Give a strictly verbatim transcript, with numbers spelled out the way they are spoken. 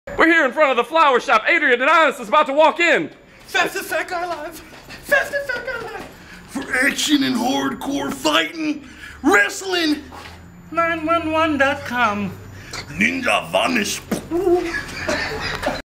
We're here in front of the flower shop. Adrian Adonis is about to walk in. Fastest fat guy alive. Fastest fat guy alive. For action and hardcore fighting, wrestling. nine one one dot com. Ninja vanish.